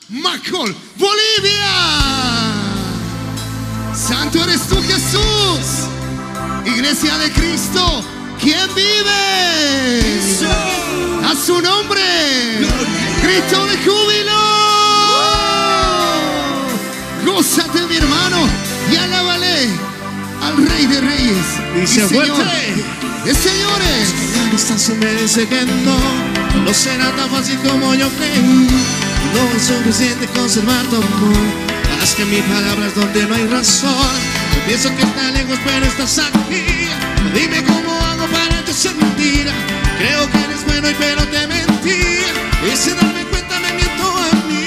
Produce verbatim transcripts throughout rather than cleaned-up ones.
Macol, Bolivia. Santo eres tú, Jesús. Iglesia de Cristo, ¿quién vive? A su nombre, grito de júbilo. Gózate, mi hermano, y alábale al Rey de Reyes y se fuerte de señores. La distancia me dice que no, no será tan fácil como yo creí. No es suficiente conservar tu amor. Haz que mi palabra es donde no hay razón. Yo pienso que está lejos pero estás aquí. Dime cómo hago para yo ser mentira. Creo que eres bueno y pero te mentí. Y sin darme cuenta me miento a mí.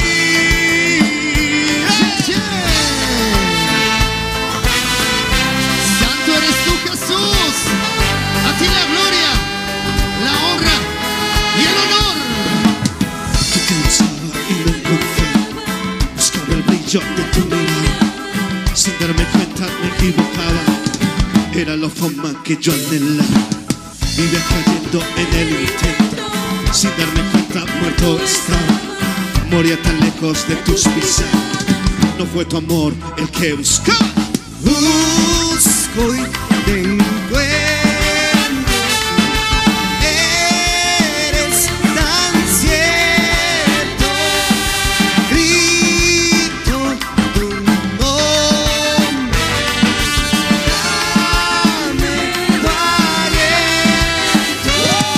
¡Hey! Yeah. Santo eres tú, Jesús. A ti la gloria, la honra y el honor. Yo te buscaba y no encontré. Buscaba el brillo de tu mirada. Sin darme cuenta me equivocaba. Era la fama que yo anhelaba. Vivía cayendo en el intento. Sin darme cuenta muerto estaba. Moría tan lejos de tus pisadas. No fue tu amor el que buscaba. Busco y te encuentro. Eres tan cierto. Grito tu nombre. Dame tu aliento.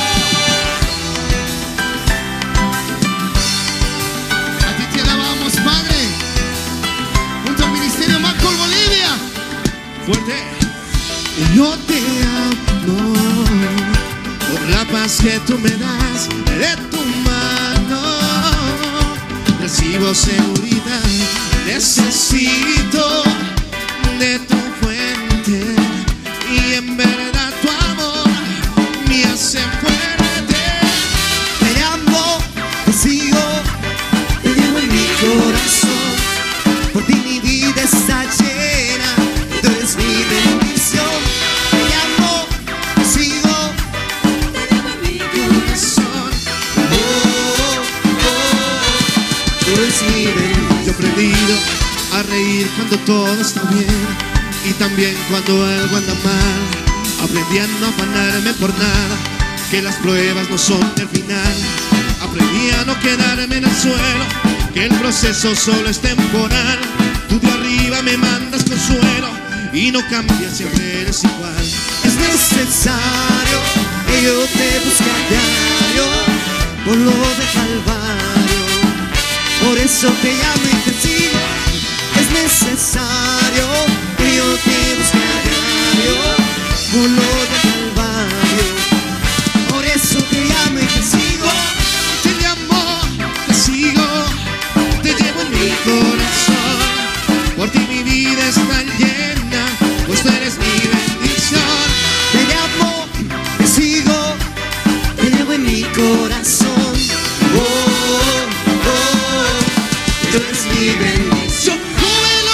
A ti te alabamos, Padre, junto al Ministerio Macol Bolivia. Fuerte. Yo te amo por la paz que tú me das de tu mano. Recibo seguridad, necesito de tu fuente. Y en verdad tu amor me hace fuerte. Te amo, te sigo, te llevo en mi corazón. Por ti mi vida está llena, tú eres mi bendición. Te amo, te sigo, te llevo en mi corazón. Oh, oh, oh, tú eres mi bendición. Yo he aprendido a reír cuando todo está bien y también cuando algo anda mal. Aprendí a no afanarme por nada, que las pruebas no son el final. Aprendí a no quedarme en el suelo, que el proceso solo es temporal. Tú de arriba me mandas consuelo y no cambias, siempre eres igual. Es necesario que yo te busque a diario por lo de Calvario. Por eso te llamo y te sigo. Es necesario que yo te busque a diario por lo de Calvario. Por eso te llamo y te sigo. Te llamo, te sigo, te llevo en mi corazón. Por ti mi vida está llena, pues tú eres mi bendición. Te llamo, te sigo, te llevo en mi corazón. Oh, oh, oh, tú eres mi bendición. ¡Júbilo!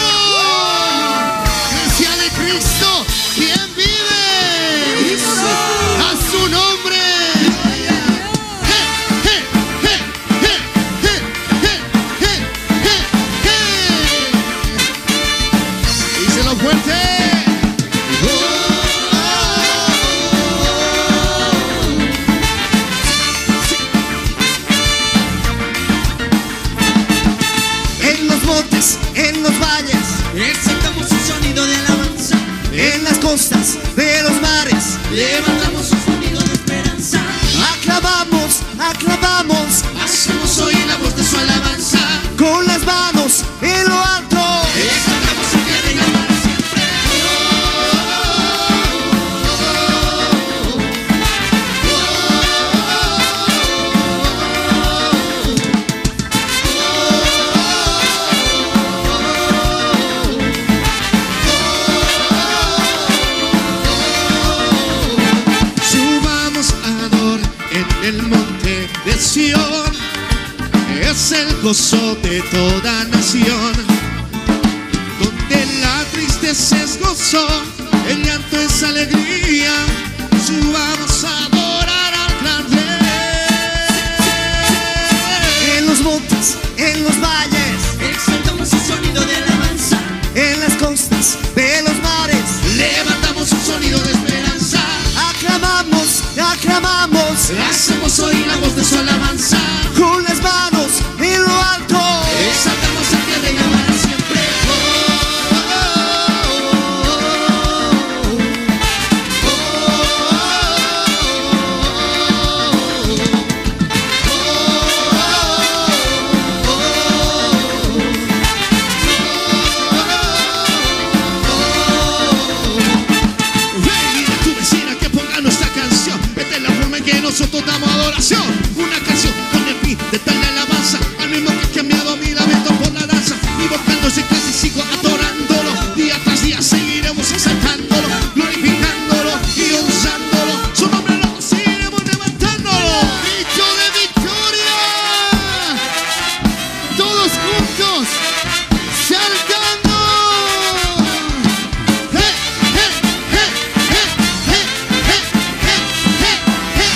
Iglesia de Cristo, ¿quién vive? A su nombre. ¡Hey, hey, hey, hey, hey, hey, hey, hey, hey! Díselo fuerte. En los montes, en los valles, exaltamos un sonido de alabanza. En las costas de los mares, levantamos un sonido de esperanza. Aclamamos, aclamamos, Hacemos hoy la voz de su alabanza. con las manos en lo alto. Exaltamos su tierra y la para siempre. Subamos a adorar en el monte de Sión. Es el gozo de toda nación. Donde la tristeza es gozo, el llanto es alegría. Subamos a adorar al gran Rey. En los montes, en en los valles, exaltamos un sonido de alabanza, en las costas de los mares, levantamos un sonido de esperanza, aclamamos, aclamamos, hacemos oír la voz de su alabanza, con las manos en lo alto, exaltamos a tierra y para siempre. Oh, oh, oh, oh, nosotros damos adoración, una canción con el fin de darle alabanza al mismo que ha cambiado mi lamento por la danza. Invocándose casi sigo adorándolo, día tras día seguiremos exaltándolo, glorificándolo y honrándolo. Su nombre lo seguiremos levantándolo. Grito de victoria, todos juntos saltando. ¡Hey, hey, hey, hey, hey, hey, hey, hey, hey!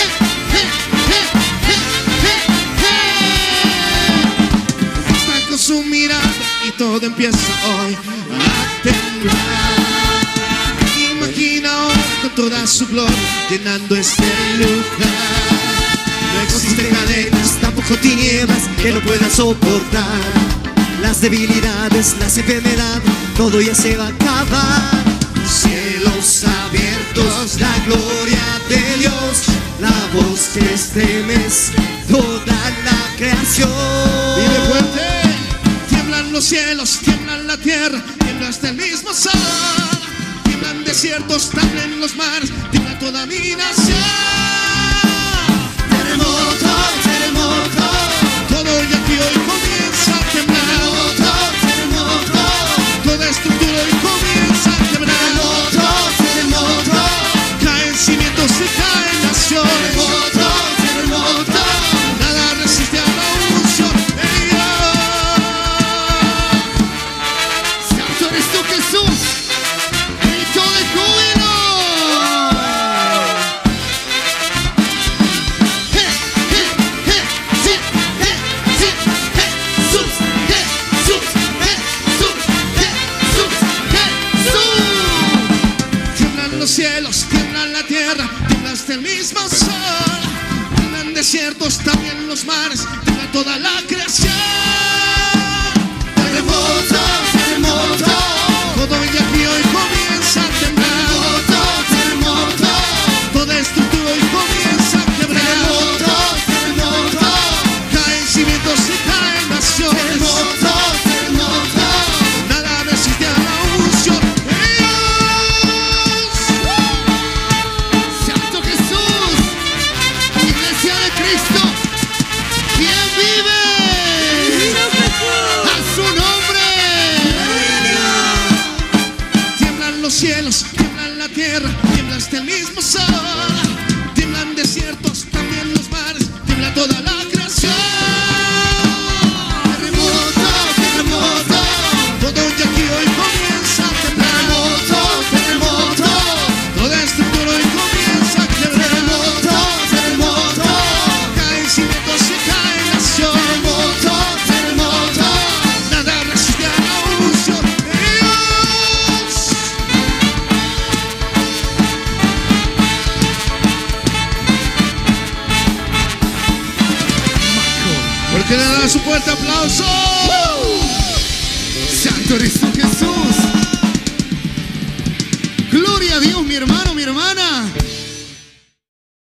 Está con su mirada y todo empieza hoy a temblar. Imagina hoy con toda su gloria llenando este lugar. no existen cadenas, tampoco tinieblas que no puedan soportar las debilidades, las enfermedades, todo ya se va a acabar. Cielos abiertos, la gloria de Dios, la voz que estremece toda la creación. Vive fuerte, tiemblan los cielos, tiemblan la tierra, tiembla hasta el mismo sol, tiemblan desiertos, tiemblan los mares, tiembla toda mi nación. Terremoto, terremoto, todo ya aquí hoy comienza a temblar. terremoto, terremoto, Toda estructura hoy comienza a temblar. terremoto, terremoto, Caen cimientos y caen naciones. terremoto, terremoto. Nada resiste a la unción de Dios. Santo eres tú, Jesús. Grito de júbilo. Hey, hey, hey, sí, hey, sí, Jesús, Jesús, Jesús, Jesús, Jesús. Tiemblan los cielos, tiemblan la tierra, tiembla hasta el mismo sol, tiemblan desiertos, también los mares, tiembla toda la creación. Terremoto, terremoto, Todo ya aquí hoy comienza a temblar. terremoto, Toda estructura hoy comienza a quebrar. terremoto, terremoto, Caen cimientos y caen naciones. terremoto, terremoto. Nada resiste a la unción de Dios. Santo Jesús, Iglesia de Cristo, ¿quién vive? A su nombre. Tiemblan los cielos, tiemblan la tierra, tiembla hasta el mismo sol, tiemblan desiertos, también los mares, tiembla toda la creación. Terremoto, terremoto, Todo ya aquí hoy comienza a temblar. terremoto, terremoto, Toda estructura hoy comienza a quebrar. terremoto, terremoto, Caen cimientos y caen naciones. terremoto, terremoto. Nada resiste a la unción de Dios. ¿Por qué le dan su fuerte aplauso? Santo eres tú, Jesús. Gloria a Dios, mi hermano, mi hermana.